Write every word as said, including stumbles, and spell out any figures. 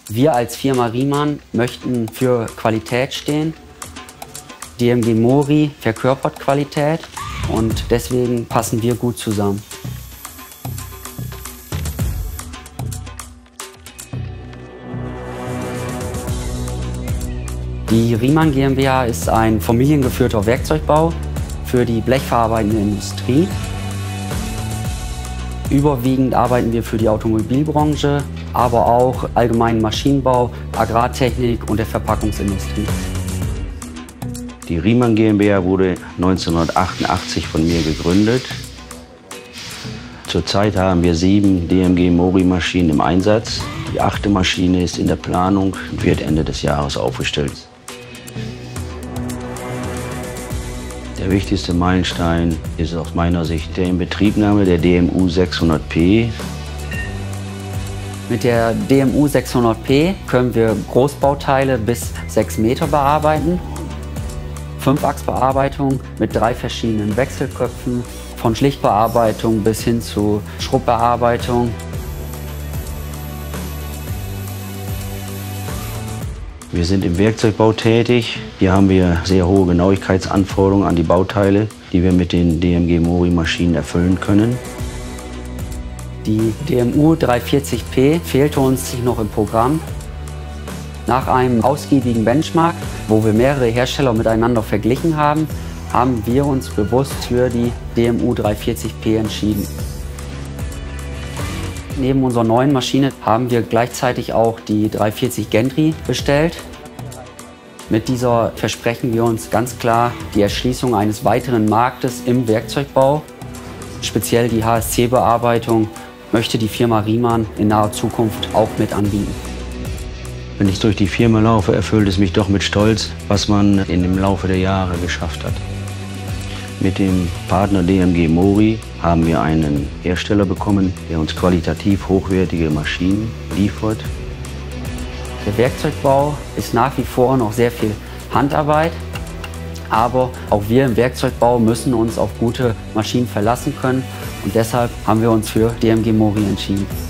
Wir als Firma Riemann möchten für Qualität stehen. D M G Mori verkörpert Qualität und deswegen passen wir gut zusammen. Die Riemann GmbH ist ein familiengeführter Werkzeugbau für die blechverarbeitende Industrie. Überwiegend arbeiten wir für die Automobilbranche, aber auch allgemeinen Maschinenbau, Agrartechnik und der Verpackungsindustrie. Die Riemann GmbH wurde neunzehnhundertachtundachtzig von mir gegründet. Zurzeit haben wir sieben D M G Mori Maschinen im Einsatz. Die achte Maschine ist in der Planung und wird Ende des Jahres aufgestellt. Der wichtigste Meilenstein ist aus meiner Sicht der Inbetriebnahme der D M U sechshundert P. Mit der D M U sechshundert P können wir Großbauteile bis sechs Meter bearbeiten. Fünfachsbearbeitung mit drei verschiedenen Wechselköpfen, von Schlichtbearbeitung bis hin zu Schrubbbearbeitung. Wir sind im Werkzeugbau tätig. Hier haben wir sehr hohe Genauigkeitsanforderungen an die Bauteile, die wir mit den D M G Mori Maschinen erfüllen können. Die D M U dreihundertvierzig P fehlte uns noch im Programm. Nach einem ausgiebigen Benchmark, wo wir mehrere Hersteller miteinander verglichen haben, haben wir uns bewusst für die D M U dreihundertvierzig P entschieden. Neben unserer neuen Maschine haben wir gleichzeitig auch die dreihundertvierzig Gentry bestellt. Mit dieser versprechen wir uns ganz klar die Erschließung eines weiteren Marktes im Werkzeugbau. Speziell die H S C-Bearbeitung möchte die Firma Riemann in naher Zukunft auch mit anbieten. Wenn ich durch die Firma laufe, erfüllt es mich doch mit Stolz, was man in dem Laufe der Jahre geschafft hat. Mit dem Partner D M G Mori haben wir einen Hersteller bekommen, der uns qualitativ hochwertige Maschinen liefert. Der Werkzeugbau ist nach wie vor noch sehr viel Handarbeit, aber auch wir im Werkzeugbau müssen uns auf gute Maschinen verlassen können und deshalb haben wir uns für D M G Mori entschieden.